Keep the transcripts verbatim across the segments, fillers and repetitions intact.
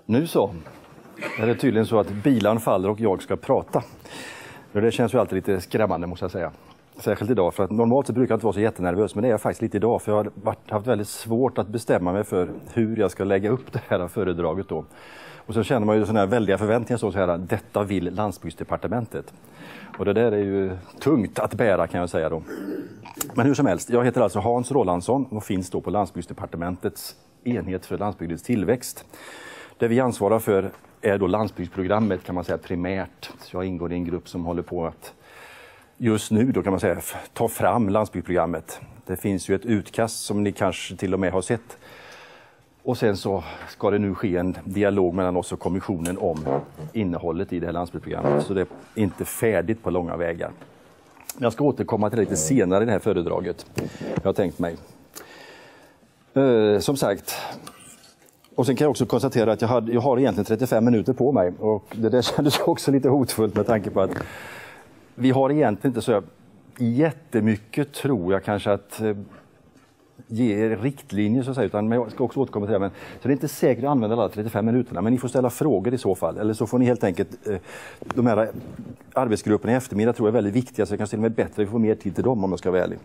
Nu så är det tydligen så att bilan faller och jag ska prata. Det känns ju alltid lite skrämmande, måste jag säga. Särskilt idag, för att normalt så brukar jag inte vara så jättenervös, men det är jag faktiskt lite idag, för jag har varit, haft väldigt svårt att bestämma mig för hur jag ska lägga upp det här föredraget då. Och så känner man ju sådana här väldiga förväntningar, så här, detta vill landsbygdsdepartementet. Och det där är ju tungt att bära, kan jag säga då. Men hur som helst, jag heter alltså Hans Rolandsson och finns då på landsbygdsdepartementets enhet för landsbygdens tillväxt. Det vi ansvarar för är då landsbygdsprogrammet, kan man säga, primärt. Så jag ingår i en grupp som håller på att just nu då, kan man säga, ta fram landsbygdsprogrammet. Det finns ju ett utkast som ni kanske till och med har sett. Och sen så ska det nu ske en dialog mellan oss och kommissionen om innehållet i det här landsbygdsprogrammet. Så det är inte färdigt på långa vägar. Jag ska återkomma till det lite senare i det här föredraget, jag har tänkt mig. Eh, som sagt, och sen kan jag också konstatera att jag, hade, jag har egentligen trettiofem minuter på mig. Och det där kändes också lite hotfullt med tanke på att vi har egentligen inte så jättemycket, tror jag kanske, att eh, ge riktlinjer, så att säga, utan jag ska också återkomma till det. Men, så det är inte säkert att använda alla trettiofem minuterna, men ni får ställa frågor i så fall. Eller så får ni helt enkelt, eh, de här arbetsgrupperna i eftermiddag tror jag är väldigt viktiga, så jag kan till och med bättre få mer tid till dem om jag ska vara ärlig.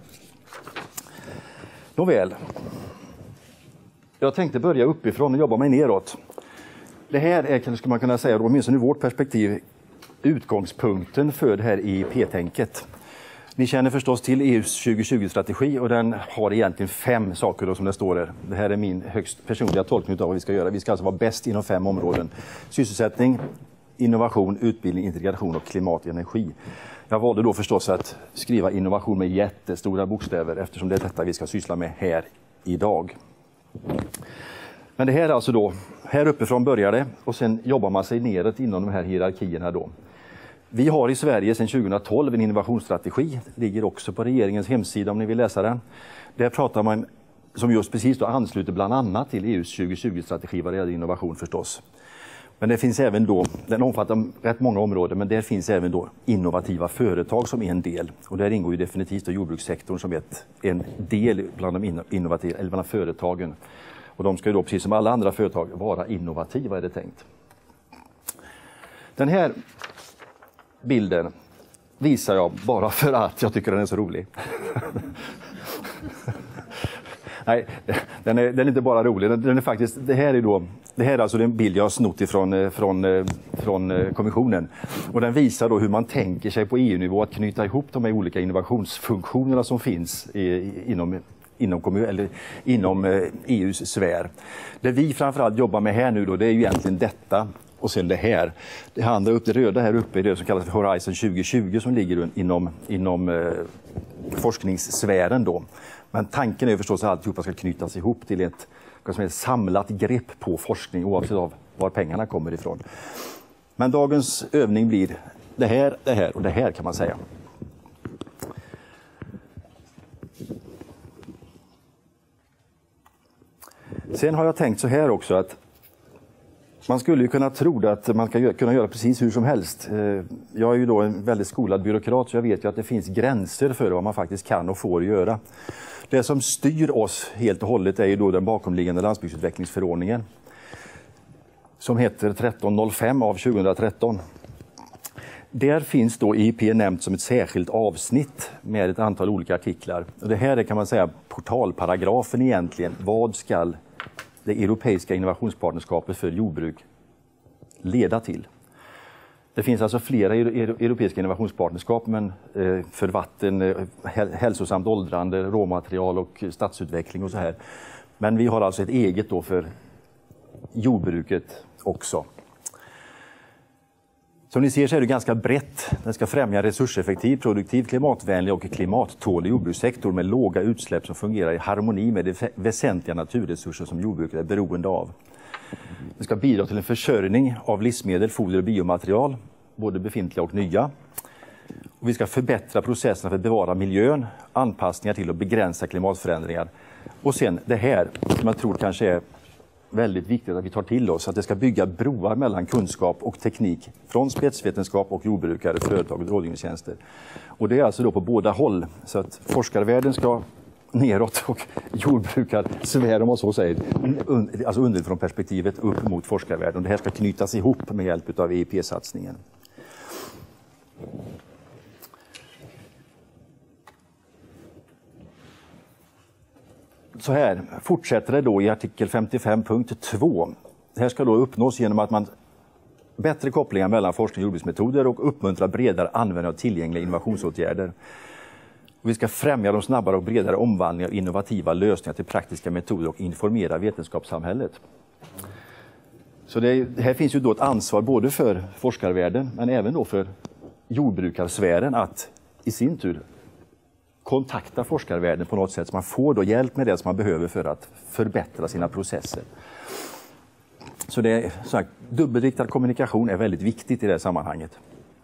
Nåväl. Jag tänkte börja uppifrån och jobba mig neråt. Det här är, skulle man kunna säga, åtminstone ur vårt perspektiv, utgångspunkten för det här E I P-tänket. Ni känner förstås till E U:s tjugo tjugo-strategi och den har egentligen fem saker då, som det står där. Det här är min högst personliga tolkning av vad vi ska göra. Vi ska alltså vara bäst inom fem områden. Sysselsättning, innovation, utbildning, integration och klimat och energi. Jag valde då förstås att skriva innovation med jättestora bokstäver eftersom det är detta vi ska syssla med här idag. Men det här är alltså då, här uppifrån börjar det och sen jobbar man sig neråt inom de här hierarkierna då. Vi har i Sverige sedan tjugohundratolv en innovationsstrategi, det ligger också på regeringens hemsida om ni vill läsa den. Där pratar man, som just precis då ansluter bland annat till E U:s tjugo tjugo-strategi vad det gäller innovation förstås. Men det finns även då, den omfattar rätt många områden, men där finns även då innovativa företag som är en del. Och där ingår ju definitivt då jordbrukssektorn som ett, en del bland de innovativa, eller bland företagen. Och de ska ju då, precis som alla andra företag, vara innovativa, är det tänkt. Den här bilden visar jag bara för att jag tycker den är så rolig. Nej, den är, den är inte bara rolig. Den, den är faktiskt, det här är då, det här är alltså en bild jag har snott ifrån från, från kommissionen. Och den visar då hur man tänker sig på E U-nivå att knyta ihop de här olika innovationsfunktionerna som finns i, inom Inom, kommun, eller inom eh, E U:s sfär. Det vi framförallt jobbar med här nu då, det är ju egentligen detta och sen det här. Det handlar upp det röda här uppe, det som kallas för Horizon tjugo tjugo som ligger inom, inom eh, forskningssfären då. Men tanken är ju förstås att alltihopa ska knytas ihop till ett, ett samlat grepp på forskning oavsett av var pengarna kommer ifrån. Men dagens övning blir det här, det här och det här, kan man säga. Sen har jag tänkt så här också att man skulle ju kunna tro att man kan kunna göra precis hur som helst. Jag är ju då en väldigt skolad byråkrat så jag vet ju att det finns gränser för vad man faktiskt kan och får göra. Det som styr oss helt och hållet är ju då den bakomliggande landsbygdsutvecklingsförordningen som heter tretton noll fem av tjugohundratretton. Där finns då E I P nämnt som ett särskilt avsnitt med ett antal olika artiklar. Och det här är, kan man säga, portalparagrafen egentligen. Vad ska det europeiska innovationspartnerskapet för jordbruk leda till? Det finns alltså flera europeiska innovationspartnerskap, men för vatten, hälsosamt åldrande, råmaterial och stadsutveckling och så här. Men vi har alltså ett eget då för jordbruket också. Som ni ser så är det ganska brett. Den ska främja resurseffektiv, produktiv, klimatvänlig och klimattålig jordbrukssektor med låga utsläpp som fungerar i harmoni med de väsentliga naturresurser som jordbruket är beroende av. Den ska bidra till en försörjning av livsmedel, foder och biomaterial, både befintliga och nya. Och vi ska förbättra processerna för att bevara miljön, anpassningar till och begränsa klimatförändringar. Och sen det här som jag tror kanske är väldigt viktigt att vi tar till oss, att det ska bygga broar mellan kunskap och teknik från spetsvetenskap och jordbrukare, företag och rådgivningstjänster. Och det är alltså då på båda håll, så att forskarvärlden ska neråt och jordbrukarsfär, om man så säger, alltså underifrån perspektivet upp mot forskarvärlden. Det här ska knytas ihop med hjälp av E I P-satsningen. Så här fortsätter det då i artikel femtiofem punkt två. Det här ska då uppnås genom att man bättre kopplingar mellan forskning och jordbruksmetoder och uppmuntra bredare användning av tillgängliga innovationsåtgärder. Vi ska främja de snabbare och bredare omvandlingar av innovativa lösningar till praktiska metoder och informera vetenskapssamhället. Så det, här finns ju då ett ansvar både för forskarvärlden men även då för jordbrukarsfären att i sin tur kontakta forskarvärlden på något sätt så man får då hjälp med det som man behöver för att förbättra sina processer. Så det är så här, dubbelriktad kommunikation är väldigt viktigt i det här sammanhanget.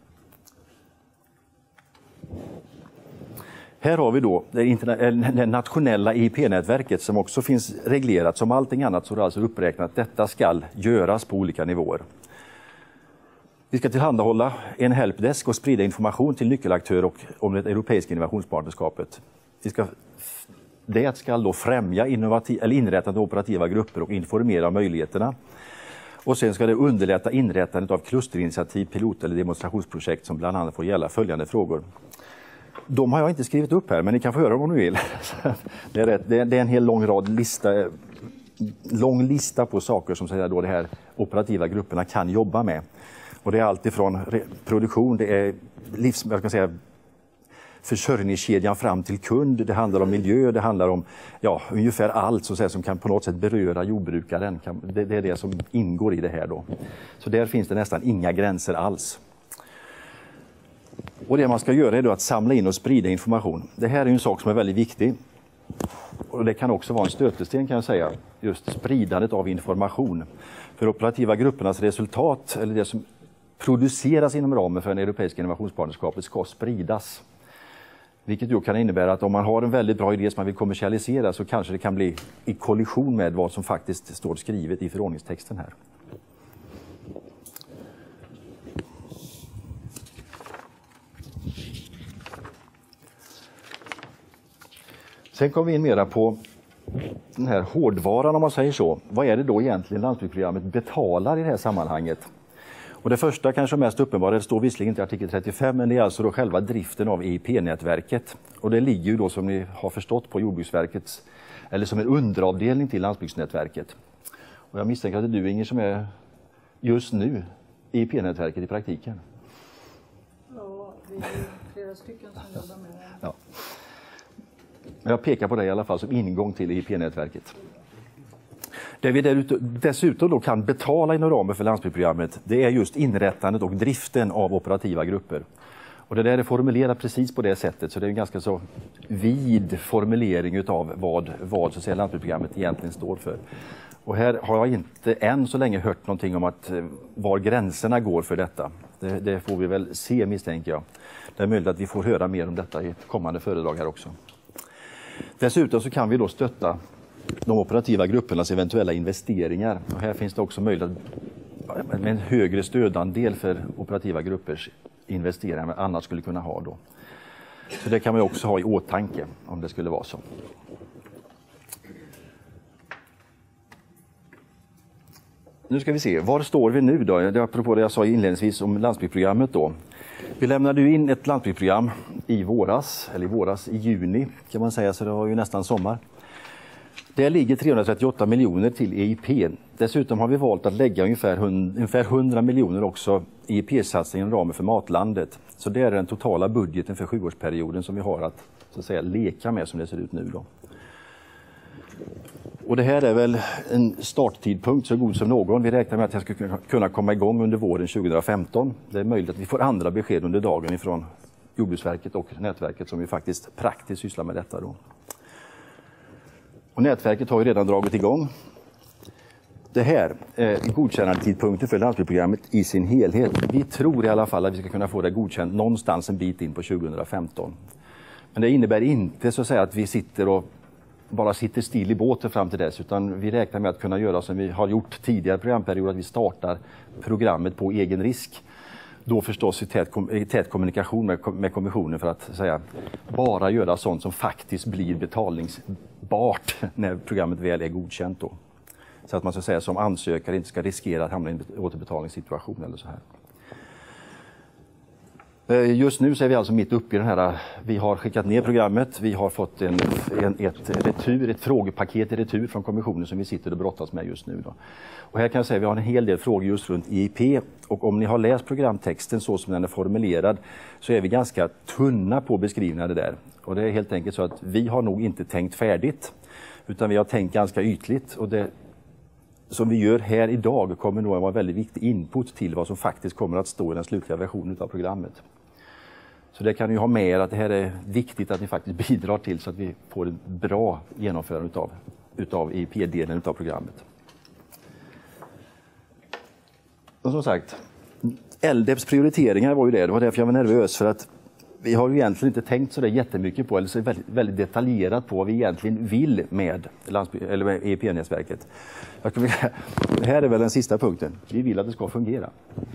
Här har vi då det, det nationella E I P-nätverket som också finns reglerat. Som allting annat så är det alltså uppräknat att detta ska göras på olika nivåer. Vi ska tillhandahålla en helpdesk och sprida information till nyckelaktörer och om det europeiska innovationspartnerskapet. Vi ska, det ska då främja innovativ, eller inrättande av operativa grupper och informera om möjligheterna. Och sen ska det underlätta inrättandet av klusterinitiativ, pilot- eller demonstrationsprojekt som bland annat får gälla följande frågor. De har jag inte skrivit upp här, men ni kan få höra om ni vill. Det är, rätt, det är en hel lång rad lista, lång lista på saker som säger då de här operativa grupperna kan jobba med. Och det är allt ifrån produktion, det är livs, jag ska säga, försörjningskedjan fram till kund, det handlar om miljö, det handlar om ja, ungefär allt så att säga, som kan på något sätt beröra jordbrukaren. Det, det är det som ingår i det här då. Så där finns det nästan inga gränser alls. Och det man ska göra är då att samla in och sprida information. Det här är en sak som är väldigt viktig. Och det kan också vara en stötesten kan jag säga, just spridandet av information. För operativa gruppernas resultat, eller det som produceras inom ramen för den europeiska innovationspartnerskapet ska spridas. Vilket då kan innebära att om man har en väldigt bra idé som man vill kommersialisera så kanske det kan bli i kollision med vad som faktiskt står skrivet i förordningstexten här. Sen kommer vi in mera på den här hårdvaran om man säger så. Vad är det då egentligen landsbygdsprogrammet betalar i det här sammanhanget? Och det första kanske mest uppenbara, det står visserligen inte i artikel trettiofem, men det är alltså då själva driften av E I P-nätverket. Och det ligger ju då som ni har förstått på Jordbruksverkets, eller som en underavdelning till landsbygdsnätverket. Och jag misstänker att det är du Inger som är just nu E I P-nätverket i praktiken. Ja, vi är flera stycken som jobbar med det. Ja. Jag pekar på det i alla fall som ingång till E I P-nätverket. Det vi dessutom då kan betala inom ramen för landsbygdsprogrammet, det är just inrättandet och driften av operativa grupper. Och det där är formulerat precis på det sättet, så det är en ganska så vid formulering utav vad, vad så att säga, landsbygdsprogrammet egentligen står för. Och här har jag inte än så länge hört någonting om att var gränserna går för detta. Det, det får vi väl se misstänker jag. Det är möjligt att vi får höra mer om detta i ett kommande föredrag här också. Dessutom så kan vi då stötta de operativa gruppernas eventuella investeringar. Och här finns det också möjlighet med en högre stödandel för operativa gruppers investeringar än man annars skulle kunna ha då. Så det kan man också ha i åtanke om det skulle vara så. Nu ska vi se, var står vi nu då? Det är apropå det jag sa inledningsvis om landsbygdsprogrammet då. Vi lämnade ju in ett landsbygdsprogram i våras, eller i våras i juni kan man säga, så det var ju nästan sommar. Där ligger trehundratrettioåtta miljoner till E I P. Dessutom har vi valt att lägga ungefär hundra miljoner också i E I P-satsningen inom ramen för Matlandet. Så det är den totala budgeten för sjuårsperioden som vi har att, så att säga, leka med som det ser ut nu då. Och det här är väl en starttidpunkt så god som någon. Vi räknar med att det ska kunna komma igång under våren tjugohundrafemton. Det är möjligt att vi får andra besked under dagen ifrån Jordbruksverket och nätverket som vi faktiskt praktiskt sysslar med detta då. Och nätverket har ju redan dragit igång. Det här är godkännandetidpunkten för landsbygdsprogrammet i sin helhet. Vi tror i alla fall att vi ska kunna få det godkänt någonstans en bit in på tjugohundrafemton. Men det innebär inte så att säga att vi sitter och bara sitter still i båten fram till dess, utan vi räknar med att kunna göra som vi har gjort tidigare programperiod, att vi startar programmet på egen risk. då förstås i tät, i tät kommunikation med, med kommissionen för att säga, bara göra sånt som faktiskt blir betalningsbart när programmet väl är godkänt då. Så att man så att säga, som ansökare inte ska riskera att hamna i en återbetalningssituation eller så här. Just nu så är vi alltså mitt uppe i den här, vi har skickat ner programmet, vi har fått en, en, ett, retur, ett frågepaket i retur från kommissionen som vi sitter och brottas med just nu. Då. Och här kan jag säga att vi har en hel del frågor just runt E I P, och om ni har läst programtexten så som den är formulerad så är vi ganska tunna på beskrivningar där. Och det är helt enkelt så att vi har nog inte tänkt färdigt, utan vi har tänkt ganska ytligt, och det som vi gör här idag kommer nog att vara en väldigt viktig input till vad som faktiskt kommer att stå i den slutliga versionen av programmet. Så det kan ni ha med er, att det här är viktigt att ni faktiskt bidrar till så att vi får ett bra genomförande utav, utav E I P-delen av programmet. Och som sagt, L D E P:s prioriteringar var ju det, det var därför jag var nervös, för att vi har ju egentligen inte tänkt så där jättemycket på, eller så väldigt, väldigt detaljerat på vad vi egentligen vill med, eller med E I P-nätverket. Det här är väl den sista punkten. Vi vill att det ska fungera.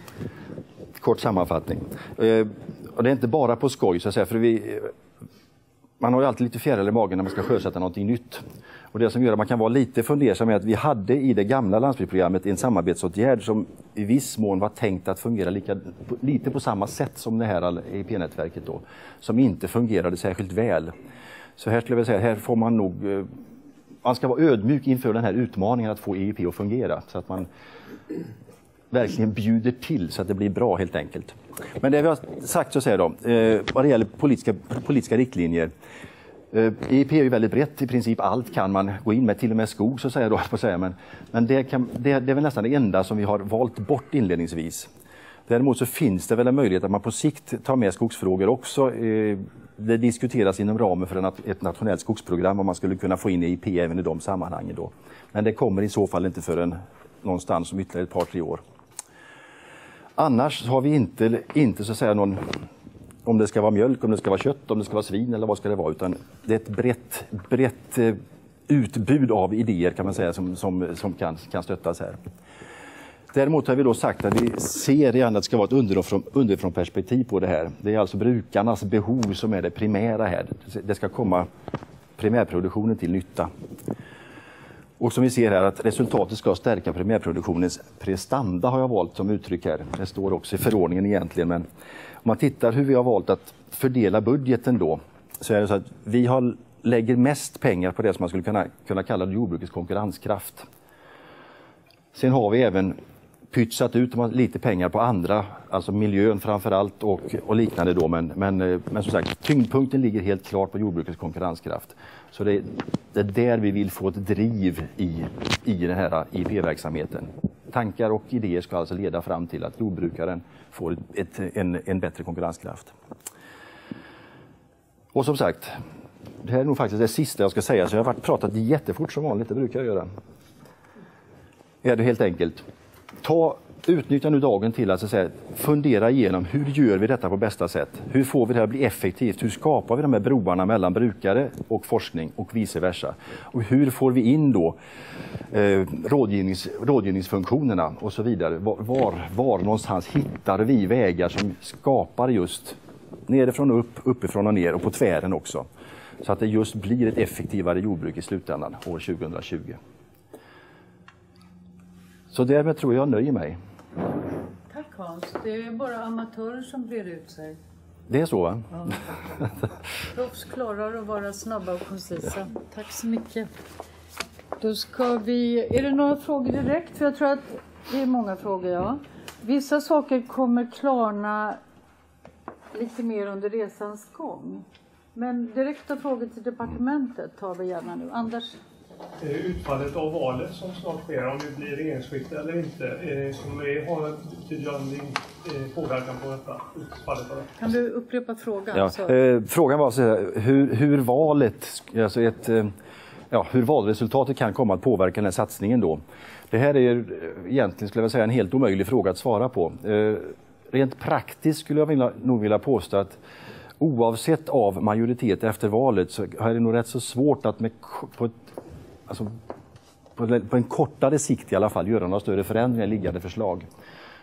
Kort sammanfattning. Och det är inte bara på skoj, så att säga, för vi, man har ju alltid lite fjärilar i magen när man ska sjösätta någonting nytt. Och det som gör att man kan vara lite fundersam är att vi hade i det gamla landsbygdsprogrammet en samarbetsåtgärd som i viss mån var tänkt att fungera lika, lite på samma sätt som det här E I P-nätverket då, som inte fungerade särskilt väl. Så här skulle jag vilja säga, här får man nog, man ska vara ödmjuk inför den här utmaningen att få E I P att fungera, så att man verkligen bjuder till så att det blir bra helt enkelt. Men det vi har sagt så att säga då, eh, vad det gäller politiska, politiska riktlinjer. Eh, E I P är ju väldigt brett, i princip allt kan man gå in med, till och med skog så att säga då, på att säga, men, men det, kan, det, det är väl nästan det enda som vi har valt bort inledningsvis. Däremot så finns det väl en möjlighet att man på sikt tar med skogsfrågor också. Eh, det diskuteras inom ramen för en, ett nationellt skogsprogram om man skulle kunna få in E I P även i de sammanhangen då. Men det kommer i så fall inte förrän någonstans om ytterligare ett par, tre år. Annars har vi inte, inte så att säga någon, om det ska vara mjölk, om det ska vara kött, om det ska vara svin eller vad ska det vara, utan det är ett brett, brett utbud av idéer kan man säga som, som, som kan, kan stöttas här. Däremot har vi då sagt att vi ser gärna att det ska vara ett underifrån, underifrån perspektiv på det här. Det är alltså brukarnas behov som är det primära här. Det ska komma primärproduktionen till nytta. Och som vi ser här att resultatet ska stärka primärproduktionens prestanda har jag valt som uttryck här. Det står också i förordningen egentligen, men om man tittar hur vi har valt att fördela budgeten då, så är det så att vi har, lägger mest pengar på det som man skulle kunna, kunna kalla jordbrukets konkurrenskraft. Sen har vi även pytsat ut lite pengar på andra, alltså miljön framförallt och, och liknande då, men, men, men som sagt, tyngdpunkten ligger helt klart på jordbrukets konkurrenskraft. Så det, det är där vi vill få ett driv i, i den här I P-verksamheten. Tankar och idéer ska alltså leda fram till att jordbrukaren får ett, en, en bättre konkurrenskraft. Och som sagt, det här är nog faktiskt det sista jag ska säga, så jag har varit pratat jättefort som vanligt, det brukar jag göra. Är det helt enkelt. Ta, utnyttja nu dagen till att, så att säga, fundera igenom hur gör vi detta på bästa sätt? Hur får vi det här att bli effektivt? Hur skapar vi de här broarna mellan brukare och forskning och vice versa? Och hur får vi in då eh, rådgivnings, rådgivningsfunktionerna och så vidare? Var, var, var någonstans hittar vi vägar som skapar just nerifrån och upp, uppifrån och ner och på tvären också? Så att det just blir ett effektivare jordbruk i slutändan år tjugohundratjugo. Så därmed tror jag nöjer mig. Tack Hans. Det är bara amatörer som brer ut sig. Det är så va? Ja. Proffs klarar att vara snabba och koncisa. Tack så mycket. Då ska vi... Är det några frågor direkt? För jag tror att det är många frågor, ja. Vissa saker kommer klarna lite mer under resans gång. Men direkta frågor till departementet tar vi gärna nu. Anders? Utfallet av valet som snart sker, om det blir regeringsskifte eller inte, kommer det ha en betydande påverkan på detta utfallet av det? Kan du upprepa frågan? Ja, eh, frågan var så här, hur, hur valet, alltså ett, eh, ja, hur valresultatet kan komma att påverka den här satsningen då. Det här är egentligen, skulle jag säga, en helt omöjlig fråga att svara på. Eh, rent praktiskt skulle jag vilja, nog vilja påstå att oavsett av majoritet efter valet så är det nog rätt så svårt att med, på, ett, alltså, på, på en kortare sikt i alla fall göra några större förändringar i liggande förslag.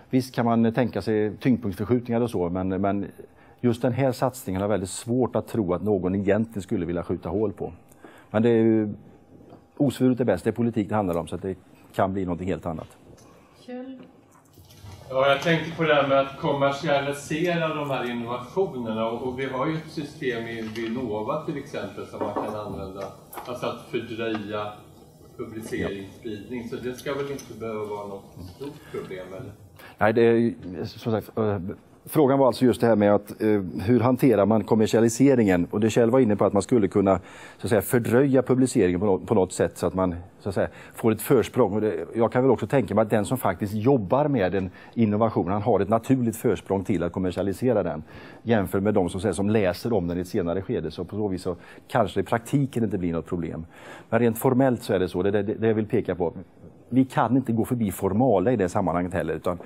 visst kan man tänka sig tyngdpunktsförskjutningar och så, men, men just den här satsningen har väldigt svårt att tro att någon egentligen skulle vilja skjuta hål på. Men det är ju osvuret är bäst, det är politik det handlar om, så att det kan bli något helt annat. Kjell? Ja, jag tänkte på det här med att kommersialisera de här innovationerna, och, och vi har ju ett system i Vinnova till exempel som man kan använda, alltså att fördröja publiceringsspridning, så det ska väl inte behöva vara något stort problem, eller? Nej, det är som sagt, frågan var alltså just det här med att eh, hur hanterar man kommersialiseringen, och det Kjell var inne på att man skulle kunna så att säga, fördröja publiceringen på något, på något sätt så att man så att säga, får ett försprång. Och det, jag kan väl också tänka mig att den som faktiskt jobbar med en innovation, han har ett naturligt försprång till att kommersialisera den jämfört med de som, säger, som läser om den i ett senare skede, så på så vis så kanske i praktiken inte blir något problem. Men rent formellt så är det så, det är det, det jag vill peka på. Vi kan inte gå förbi formala i det sammanhanget heller, utan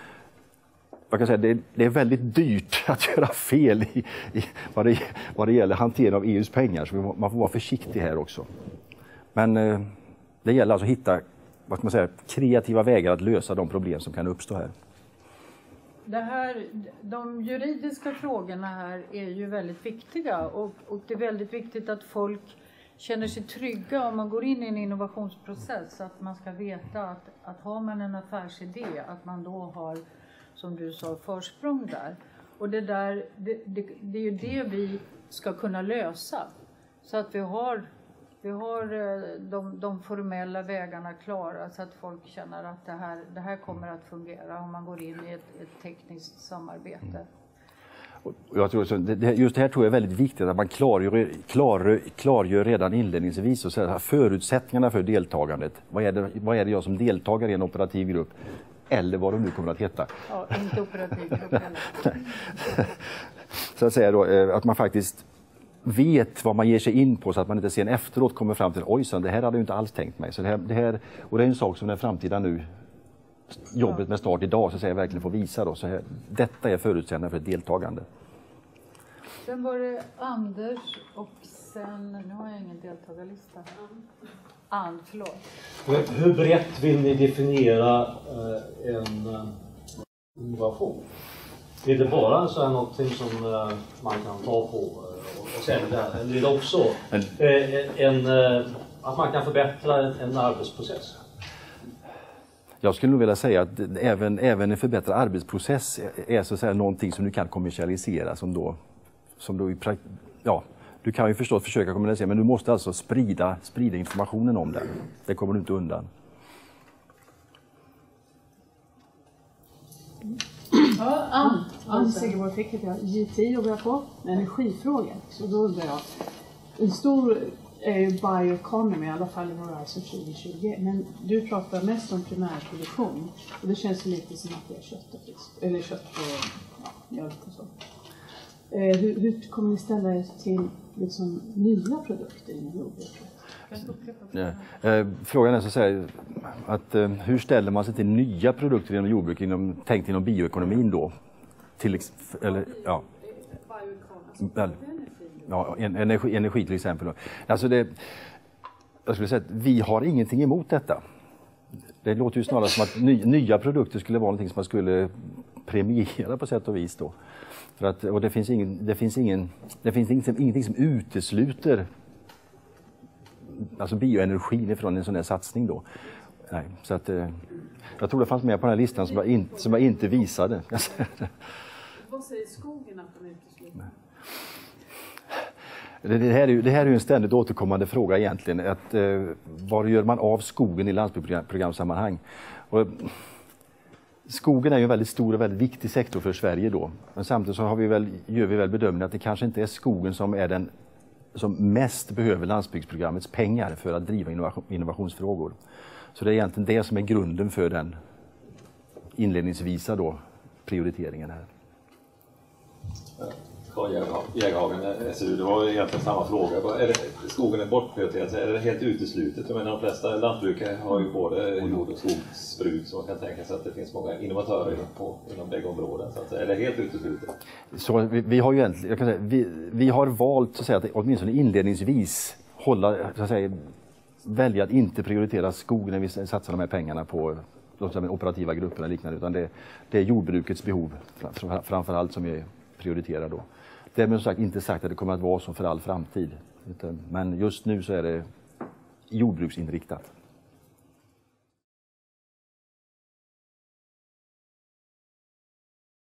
jag kan säga, det, det är väldigt dyrt att göra fel i, i vad, det, vad det gäller hantering av E U:s pengar, så man får vara försiktig här också. Men eh, det gäller alltså att hitta, vad ska man säga, kreativa vägar att lösa de problem som kan uppstå här. Det här, de juridiska frågorna här är ju väldigt viktiga, och, och det är väldigt viktigt att folk känner sig trygga om man går in i en innovationsprocess, att man ska veta att, att har man en affärsidé, att man då har, som du sa, försprång där. Och det där, det, det, det är ju det vi ska kunna lösa. Så att vi har, vi har de, de formella vägarna klara, så att folk känner att det här, det här kommer att fungera om man går in i ett, ett tekniskt samarbete. Mm. Jag tror så, det, just det här tror jag är väldigt viktigt, att man klargör, klargör, klargör redan inledningsvis och säger förutsättningarna för deltagandet. Vad är, det, vad är det jag som deltagare i en operativ grupp? Eller vad de nu kommer att heta. Ja, inte operativ grupp heller. Så att säga då, att man faktiskt vet vad man ger sig in på, så att man inte sen efteråt kommer fram till oj, så det här hade jag inte alls tänkt mig. Så det här, det här, och det är en sak som den framtida nu, jobbet med start idag, så att säga, verkligen får visa. Då. Så här, detta är förutsättningar för ett deltagande. Sen var det Anders och sen, nu har jag ingen deltagarlista. Ann, förlåt. Hur brett vill ni definiera eh, en eh, innovation? Är det bara så här någonting som eh, man kan ta på eh, och, och sälja? Eller är det också eh, en, eh, att man kan förbättra en, en arbetsprocess? Jag skulle nog vilja säga att även, även en förbättrad arbetsprocess är så att säga någonting som du kan kommersialisera, som då, som då i prakt- ja, du kan ju förstås försöka kommunicera, men du måste alltså sprida, sprida informationen om den. Det kommer du inte undan. Ja, Ann, Ann Segerborg fick jag. J T jobbar jag på med energifrågor. Så då undrar jag, en stor är bioeconomy, i alla fall i Horizon tjugo tjugo. Men du pratar mest om primärproduktion. Och det känns lite som att det är kött och fisk. Eller kött och ja, mjölk och så. Eh, hur, hur kommer ni ställa er till liksom, nya produkter inom jordbruket? Ja. Eh, frågan är så att säga, att, eh, hur ställer man sig till nya produkter inom jordbruk, inom, tänkt inom bioekonomin då? Till, eller, ja. Ja, energi, energi till exempel. Alltså det, jag skulle säga att vi har ingenting emot detta. Det låter ju snarare som att ny, nya produkter skulle vara någonting som man skulle premiera på sätt och vis då. För att, och det finns, ingen, det finns, ingen, det finns ingenting, ingenting som utesluter alltså bioenergin från en sån här satsning då. Nej, så att, jag tror det fanns med på den här listan som jag, in, som jag inte visade. Vad säger skogen att de utesluter? Det här, är ju, det här är ju en ständigt återkommande fråga egentligen. Att, eh, vad gör man av skogen i landsbygdsprogramsammanhang? Och, skogen är ju en väldigt stor och väldigt viktig sektor för Sverige då. Men samtidigt så har vi väl, gör vi väl bedömningen att det kanske inte är skogen som är den som mest behöver landsbygdsprogrammets pengar för att driva innovation, innovationsfrågor. Så det är egentligen det som är grunden för den inledningsvisa då, prioriteringen här. Carl Jägerhagen, S U, det var egentligen samma fråga. Är det, skogen är bortprioriterad, är det helt uteslutet? Jag menar, de flesta lantbrukare har ju både jord- och skogsbruk, så man kan tänka sig att det finns många innovatörer på, inom bägge områden. Så att, är det helt uteslutet? Så vi, vi har ju egentligen, jag kan säga, vi, vi har valt så att säga, att åtminstone inledningsvis hålla, så att säga, välja att inte prioritera skogen när vi satsar de här pengarna på de operativa grupperna och liknande, utan det, det är jordbrukets behov framförallt som är prioriterade då. Därmed som sagt inte sagt att det kommer att vara så för all framtid. Men just nu så är det jordbruksinriktat.